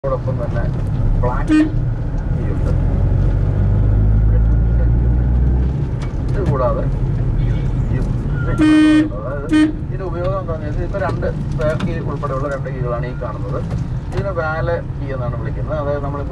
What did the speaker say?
അതോടൊപ്പം തന്നെ ബ്ലാക്ക് കീയുണ്ട്. ഇത് കൂടാതെ അതായത് ഇതിന്റെ ഉപയോഗം എന്താണെന്ന് വെച്ചാൽ ഇപ്പൊ 2 സ്പെയർ കീ ഉൾപ്പെടെയുള്ള 2 കീകളാണ് ഈ കാണുന്നത്. ഇതിന് വാല കീ എന്നാണ് വിളിക്കുന്നത്. അതായത് നമ്മൾ